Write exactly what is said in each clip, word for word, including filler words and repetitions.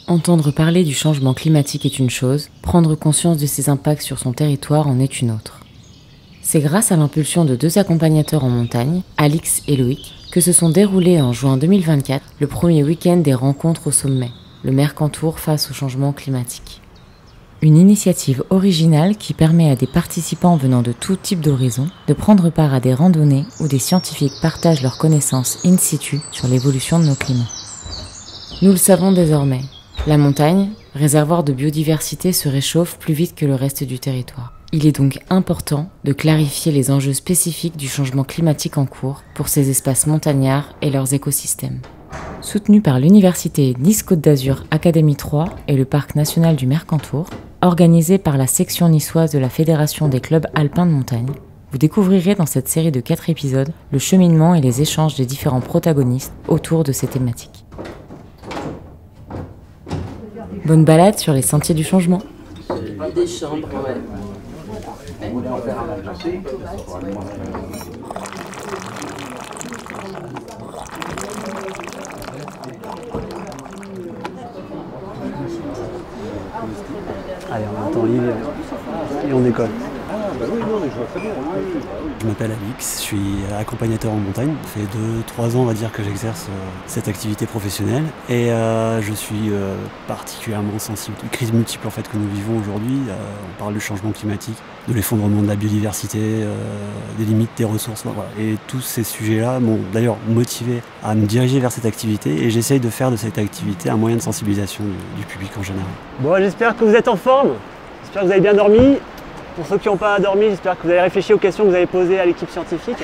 Entendre parler du changement climatique est une chose, prendre conscience de ses impacts sur son territoire en est une autre. C'est grâce à l'impulsion de deux accompagnateurs en montagne, Alix et Loïc, que se sont déroulés en juin deux mille vingt-quatre le premier week-end des rencontres au sommet, le Mercantour face au changement climatique. Une initiative originale qui permet à des participants venant de tout type d'horizon de prendre part à des randonnées où des scientifiques partagent leurs connaissances in situ sur l'évolution de nos climats. Nous le savons désormais, la montagne, réservoir de biodiversité, se réchauffe plus vite que le reste du territoire. Il est donc important de clarifier les enjeux spécifiques du changement climatique en cours pour ces espaces montagnards et leurs écosystèmes. Soutenu par l'université Nice-Côte d'Azur Académie trois et le parc national du Mercantour, organisé par la section niçoise de la Fédération des clubs alpins de montagne, vous découvrirez dans cette série de quatre épisodes le cheminement et les échanges des différents protagonistes autour de ces thématiques. Bonne balade sur les sentiers du changement. Des chambres, ouais. Allez, on entend l'île et on décolle. Je m'appelle Alix, je suis accompagnateur en montagne. Ça fait deux trois ans on va dire que j'exerce euh, cette activité professionnelle et euh, je suis euh, particulièrement sensible aux crises multiples en fait, que nous vivons aujourd'hui. Euh, on parle du changement climatique, de l'effondrement de la biodiversité, euh, des limites des ressources. Voilà. Et tous ces sujets-là m'ont d'ailleurs motivé à me diriger vers cette activité et j'essaye de faire de cette activité un moyen de sensibilisation du, du public en général. Bon, j'espère que vous êtes en forme, j'espère que vous avez bien dormi. Pour ceux qui n'ont pas dormi, j'espère que vous avez réfléchi aux questions que vous avez posées à l'équipe scientifique.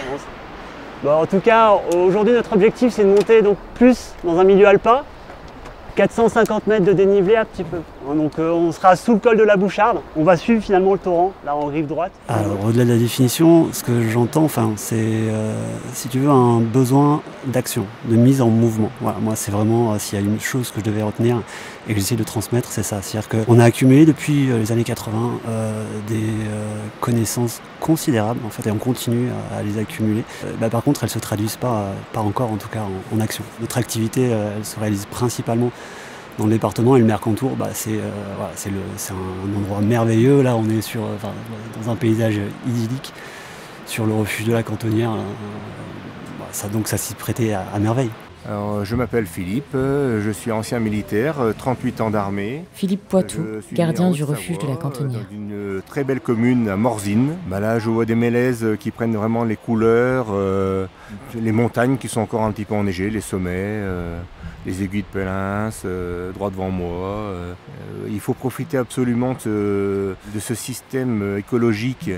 Bon, en tout cas, aujourd'hui, notre objectif, c'est de monter donc plus dans un milieu alpin, quatre cent cinquante mètres de dénivelé un petit peu. Donc euh, on sera sous le col de la Boucharde, on va suivre finalement le torrent, là en rive droite. Alors au-delà de la définition, ce que j'entends, enfin, c'est, euh, si tu veux, un besoin d'action, de mise en mouvement. Voilà, moi c'est vraiment, euh, s'il y a une chose que je devais retenir et que j'essaie de transmettre, c'est ça. C'est-à-dire qu'on a accumulé depuis euh, les années quatre-vingts euh, des euh, connaissances considérables en fait, et on continue à, à les accumuler. Euh, bah, par contre, elles ne se traduisent pas, euh, pas encore en tout cas en, en action. Notre activité, euh, elle se réalise principalement dans le département et le Mercantour, bah, c'est euh, voilà, c'est un endroit merveilleux. Là, on est sur, euh, dans un paysage idyllique, sur le refuge de la Cantonnière. Là, euh, bah, ça, donc ça s'y prêtait à, à merveille. Alors, je m'appelle Philippe, je suis ancien militaire, trente-huit ans d'armée. Philippe Poitou, gardien du refuge de la Cantonnière. Dans une très belle commune à Morzine. Bah là, je vois des mélèzes qui prennent vraiment les couleurs, euh, les montagnes qui sont encore un petit peu enneigées, les sommets, euh, les aiguilles de Pélins, euh, droit devant moi. Euh, il faut profiter absolument de, de ce système écologique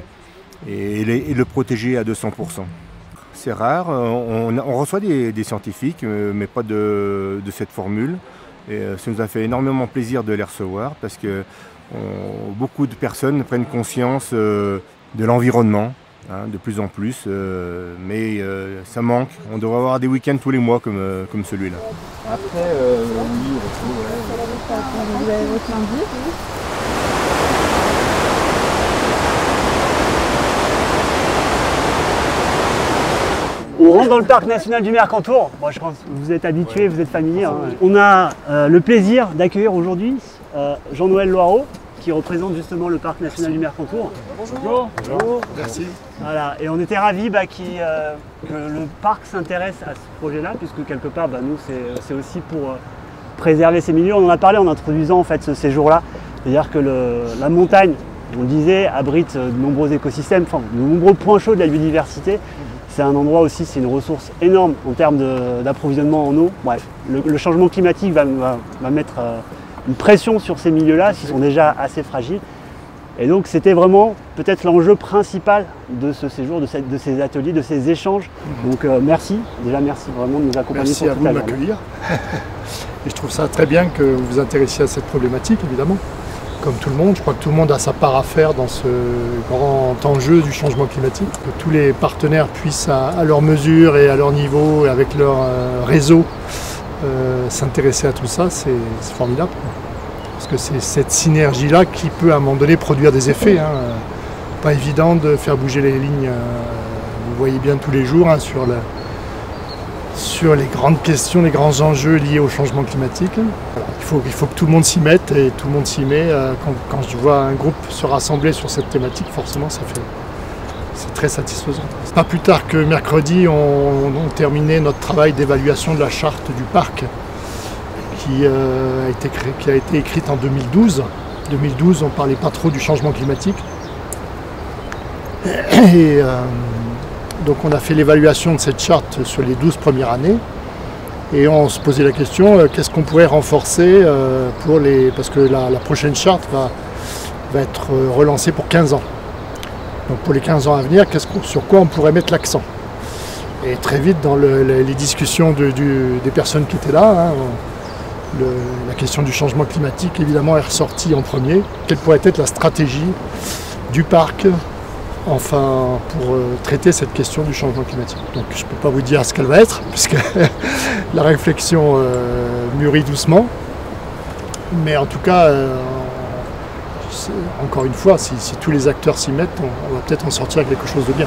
et, et le protéger à deux cents pour cent. C'est rare, on, on reçoit des, des scientifiques, mais pas de, de cette formule. Et ça nous a fait énormément plaisir de les recevoir parce que on, beaucoup de personnes prennent conscience euh, de l'environnement, hein, de plus en plus. Euh, mais euh, ça manque, on devrait avoir des week-ends tous les mois comme, euh, comme celui-là. Après, euh, oui, on retrouve, Vous avez votre lundi, oui. On rentre dans le parc national du Mercantour. Bon, je pense que vous êtes habitués, vous êtes familiers. Hein. On a euh, le plaisir d'accueillir aujourd'hui euh, Jean-Noël Loireau, qui représente justement le parc national du Mercantour. Bonjour. Bonjour. Merci. Voilà. Et on était ravis bah, qui, euh, que le parc s'intéresse à ce projet-là, puisque quelque part, bah, nous, c'est aussi pour euh, préserver ces milieux. On en a parlé en introduisant en fait, ce séjour-là. C'est-à-dire que le, la montagne, on le disait, abrite de nombreux écosystèmes, enfin, de nombreux points chauds de la biodiversité. C'est un endroit aussi, c'est une ressource énorme en termes d'approvisionnement en eau. Bref, le, le changement climatique va, va, va mettre euh, une pression sur ces milieux-là, qui sont déjà assez fragiles. Et donc c'était vraiment peut-être l'enjeu principal de ce séjour, de, cette, de ces ateliers, de ces échanges. Donc euh, merci, déjà merci vraiment de nous accompagner. Merci à vous de m'accueillir. Et je trouve ça très bien que vous vous intéressiez à cette problématique, évidemment. Comme tout le monde, je crois que tout le monde a sa part à faire dans ce grand enjeu du changement climatique. Que tous les partenaires puissent à, à leur mesure et à leur niveau et avec leur euh, réseau euh, s'intéresser à tout ça, c'est formidable. Parce que c'est cette synergie-là qui peut à un moment donné produire des effets. Hein. Pas évident de faire bouger les lignes, euh, vous voyez bien tous les jours hein, sur, le, sur les grandes questions, les grands enjeux liés au changement climatique. Voilà, il, faut, il faut que tout le monde s'y mette et tout le monde s'y met. Quand, quand je vois un groupe se rassembler sur cette thématique, forcément ça fait, c'est très satisfaisant. Pas plus tard que mercredi, on, on terminé notre travail d'évaluation de la charte du parc qui, euh, a été créé, qui a été écrite en deux mille douze. deux mille douze, on ne parlait pas trop du changement climatique. Et, euh, donc on a fait l'évaluation de cette charte sur les douze premières années et on se posait la question euh, qu'est-ce qu'on pourrait renforcer euh, pour les. Parce que la, la prochaine charte va, va être relancée pour quinze ans. Donc pour les quinze ans à venir, qu'est-ce qu'on, sur quoi on pourrait mettre l'accent? Et très vite dans le, les, les discussions de, du, des personnes qui étaient là, hein, le, la question du changement climatique évidemment est ressortie en premier. Quelle pourrait être la stratégie du parc enfin pour euh, traiter cette question du changement climatique. Donc je ne peux pas vous dire ce qu'elle va être, puisque la réflexion euh, mûrit doucement. Mais en tout cas, euh, encore une fois, si, si tous les acteurs s'y mettent, on, on va peut-être en sortir quelque chose de bien.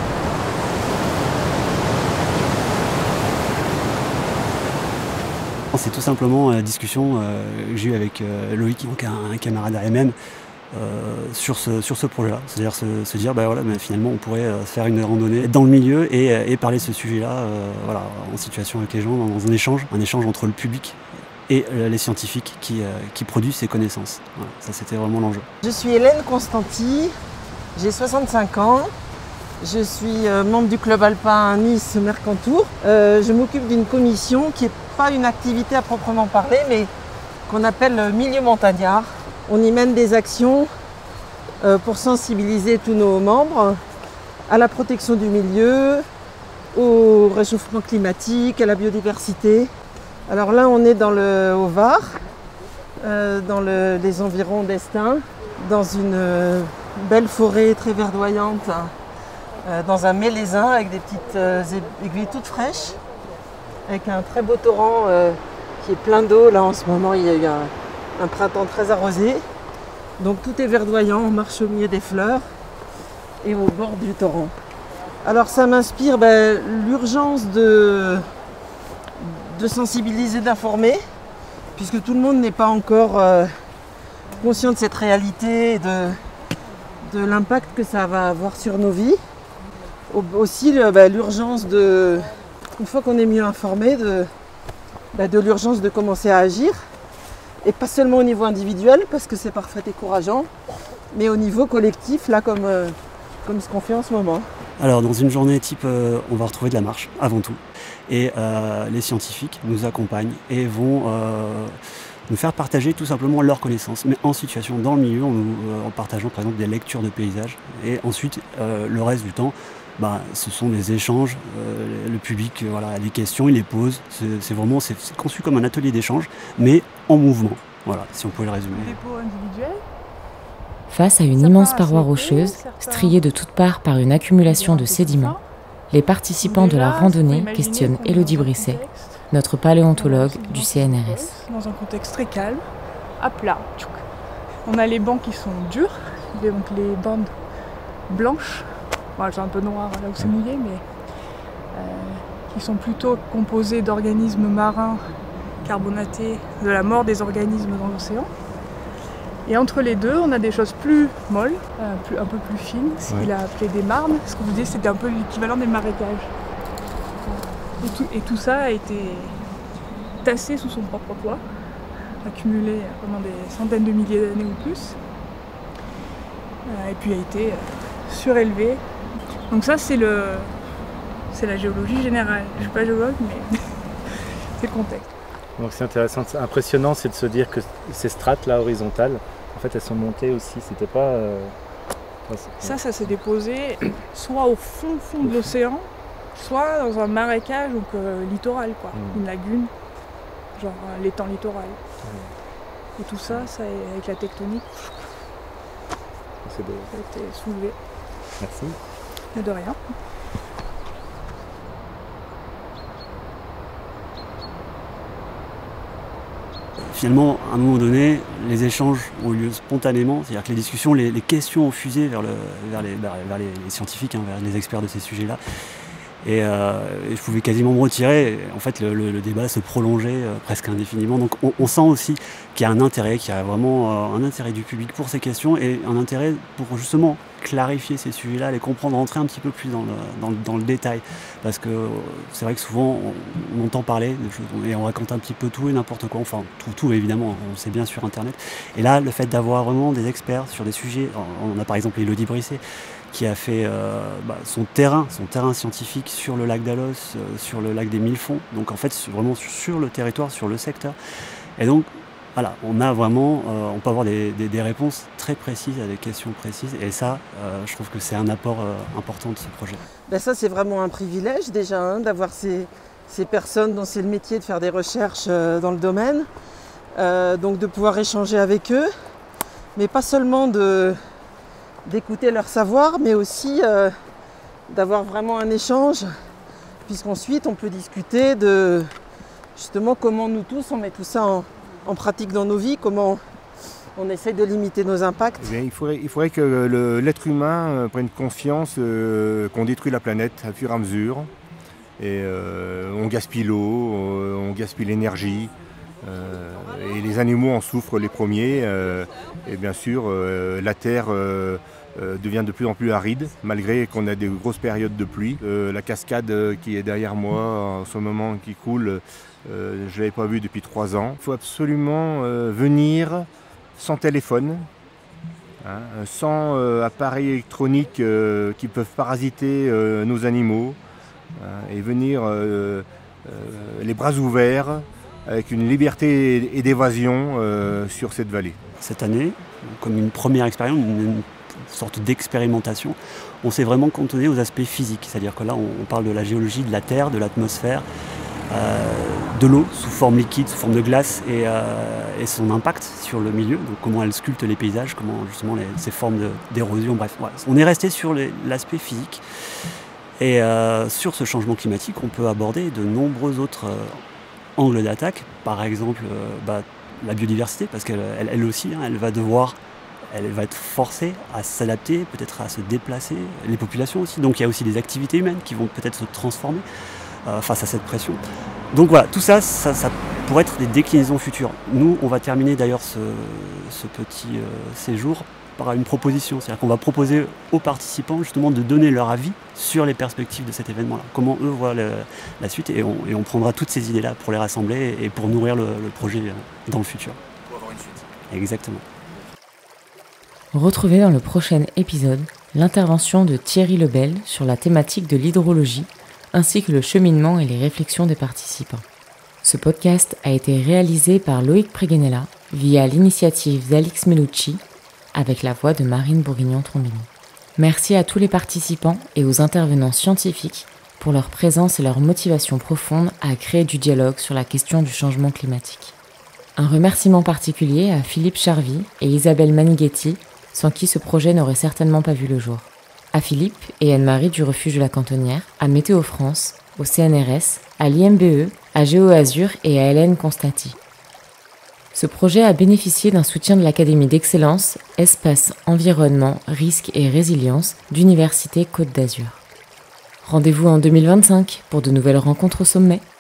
C'est tout simplement la discussion euh, que j'ai eue avec euh, Loïc, donc un, un camarade A M M, Euh, sur ce, sur ce projet-là, c'est-à-dire se, se dire bah voilà, bah, finalement on pourrait euh, faire une randonnée dans le milieu et, et parler de ce sujet-là euh, voilà, en situation avec les gens, dans un échange, un échange entre le public et euh, les scientifiques qui, euh, qui produisent ces connaissances. Voilà, ça c'était vraiment l'enjeu. Je suis Hélène Constanti, j'ai soixante-cinq ans, je suis euh, membre du club alpin Nice-Mercantour. Euh, je m'occupe d'une commission qui n'est pas une activité à proprement parler, mais qu'on appelle milieu montagnard. On y mène des actions euh, pour sensibiliser tous nos membres à la protection du milieu, au réchauffement climatique, à la biodiversité. Alors là, on est dans le au Var, euh, dans le, les environs d'Estaing, dans une euh, belle forêt très verdoyante, euh, dans un mélaisin avec des petites euh, aiguilles toutes fraîches, avec un très beau torrent euh, qui est plein d'eau. Là, en ce moment, il y a eu un un printemps très arrosé, donc tout est verdoyant, on marche au milieu des fleurs et au bord du torrent. Alors ça m'inspire ben, l'urgence de, de sensibiliser, d'informer, puisque tout le monde n'est pas encore euh, conscient de cette réalité et de, de l'impact que ça va avoir sur nos vies. Au, aussi le, ben, l'urgence de, une fois qu'on est mieux informé, de, ben, de l'urgence de commencer à agir. Et pas seulement au niveau individuel, parce que c'est parfait décourageant, mais au niveau collectif, là, comme, euh, comme ce qu'on fait en ce moment. Alors, dans une journée type, euh, on va retrouver de la marche, avant tout. Et euh, les scientifiques nous accompagnent et vont euh, nous faire partager tout simplement leurs connaissances, mais en situation, dans le milieu, en, euh, en partageant par exemple des lectures de paysages. Et ensuite, euh, le reste du temps, bah, ce sont des échanges, euh, le public euh, voilà, a des questions, il les pose, c'est, c'est vraiment c'est, c'est conçu comme un atelier d'échange, mais en mouvement, voilà, si on pouvait le résumer. Dépôt individuel. Face à une immense paroi rocheuse, striée de toutes parts par une accumulation de sédiments, les participants de la randonnée questionnent Élodie Brisset, notre paléontologue du C N R S. Dans un contexte très calme, à plat. On a les bancs qui sont durs, donc les bandes blanches. Bon, c'est un peu noir là où c'est mouillé, mais euh, qui sont plutôt composés d'organismes marins carbonatés, de la mort des organismes dans l'océan. Et entre les deux, on a des choses plus molles, euh, plus, un peu plus fines, ce qu'il a appelé des marnes. Ce que vous disiez, c'était un peu l'équivalent des marécages. Et tout, et tout ça a été tassé sous son propre poids, accumulé pendant des centaines de milliers d'années ou plus, euh, et puis a été euh, surélevé. Donc ça, c'est le, c'est la géologie générale. Je ne suis pas géologue, mais c'est le contexte. Donc c'est intéressant, c'est impressionnant, c'est de se dire que ces strates là horizontales, en fait, elles sont montées aussi. C'était pas. Euh... Ça, ça s'est déposé soit au fond, fond de l'océan, soit dans un marécage, donc euh, littoral, quoi, mmh. une lagune, genre euh, l'étang littoral. Mmh. Et tout ça, ça avec la tectonique, c'est beau. Ça a été soulevé. Merci. Mais de rien. Finalement, à un moment donné, les échanges ont eu lieu spontanément, c'est-à-dire que les discussions, les, les questions ont fusé vers, le, vers, les, vers les, les scientifiques, hein, vers les experts de ces sujets-là. Et, euh, et je pouvais quasiment me retirer. En fait, le, le, le débat se prolongeait euh, presque indéfiniment. Donc on, on sent aussi qu'il y a un intérêt, qu'il y a vraiment euh, un intérêt du public pour ces questions et un intérêt pour justement clarifier ces sujets-là, les comprendre, rentrer un petit peu plus dans le, dans le, dans le détail. Parce que euh, c'est vrai que souvent, on, on entend parler de choses et on raconte un petit peu tout et n'importe quoi. Enfin, tout, tout évidemment, on sait bien sur Internet. Et là, le fait d'avoir vraiment des experts sur des sujets, on a par exemple Élodie Brisset, qui a fait euh, bah, son terrain, son terrain scientifique sur le lac d'Alos, euh, sur le lac des Mille Fonds, donc en fait vraiment sur le territoire, sur le secteur. Et donc voilà, on a vraiment, euh, on peut avoir des, des, des réponses très précises à des questions précises, et ça, euh, je trouve que c'est un apport euh, important de ce projet. Ben ça, c'est vraiment un privilège déjà, hein, d'avoir ces, ces personnes dont c'est le métier de faire des recherches euh, dans le domaine, euh, donc de pouvoir échanger avec eux, mais pas seulement de d'écouter leur savoir, mais aussi euh, d'avoir vraiment un échange, puisqu'ensuite on peut discuter de justement comment nous tous on met tout ça en, en pratique dans nos vies, comment on essaie de limiter nos impacts. Eh bien, il, faudrait, il faudrait que le, l'être humain euh, prenne conscience euh, qu'on détruit la planète à fur et à mesure, et euh, on gaspille l'eau, on gaspille l'énergie. Euh, et les animaux en souffrent les premiers, euh, et bien sûr euh, la terre euh, euh, devient de plus en plus aride malgré qu'on a des grosses périodes de pluie. Euh, la cascade qui est derrière moi en ce moment qui coule, euh, je ne l'avais pas vue depuis trois ans. Il faut absolument euh, venir sans téléphone, hein, sans euh, appareils électroniques euh, qui peuvent parasiter euh, nos animaux, hein, et venir euh, euh, les bras ouverts, avec une liberté et d'évasion euh, sur cette vallée. Cette année, comme une première expérience, une, une sorte d'expérimentation, on s'est vraiment cantonné aux aspects physiques. C'est-à-dire que là, on, on parle de la géologie, de la terre, de l'atmosphère, euh, de l'eau sous forme liquide, sous forme de glace, et, euh, et son impact sur le milieu, donc comment elle sculpte les paysages, comment justement les, ces formes de, d'érosion, bref. Ouais. On est resté sur les, l'aspect physique. Et euh, sur ce changement climatique, on peut aborder de nombreux autres euh, angle d'attaque, par exemple euh, bah, la biodiversité, parce qu'elle elle, elle aussi, hein, elle va devoir, elle va être forcée à s'adapter, peut-être à se déplacer, les populations aussi. Donc il y a aussi des activités humaines qui vont peut-être se transformer euh, face à cette pression. Donc voilà, tout ça, ça, ça pourrait être des déclinaisons futures. Nous, on va terminer d'ailleurs ce, ce petit euh, séjour par une proposition, c'est-à-dire qu'on va proposer aux participants justement de donner leur avis sur les perspectives de cet événement-là, comment eux voient le, la suite, et on, et on prendra toutes ces idées-là pour les rassembler et pour nourrir le, le projet dans le futur. Pour avoir une suite. Exactement. Retrouvez dans le prochain épisode l'intervention de Thierry Lebel sur la thématique de l'hydrologie, ainsi que le cheminement et les réflexions des participants. Ce podcast a été réalisé par Loïc Preguenella via l'initiative d'Alix Melucci, avec la voix de Marine Bourguignon-Trombini. Merci à tous les participants et aux intervenants scientifiques pour leur présence et leur motivation profonde à créer du dialogue sur la question du changement climatique. Un remerciement particulier à Philippe Charvy et Isabelle Manighetti, sans qui ce projet n'aurait certainement pas vu le jour. À Philippe et Anne-Marie du Refuge de la Cantonnière, à Météo France, au C N R S, à l'I M B E, à GeoAzur et à Hélène Constati. Ce projet a bénéficié d'un soutien de l'Académie d'excellence, Espace, Environnement, Risque et Résilience d'Université Côte d'Azur. Rendez-vous en deux mille vingt-cinq pour de nouvelles rencontres au sommet.